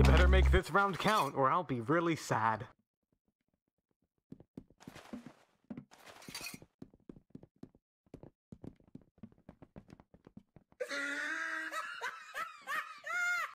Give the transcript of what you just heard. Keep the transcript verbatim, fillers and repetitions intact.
You better make this round count, or I'll be really sad. Uh...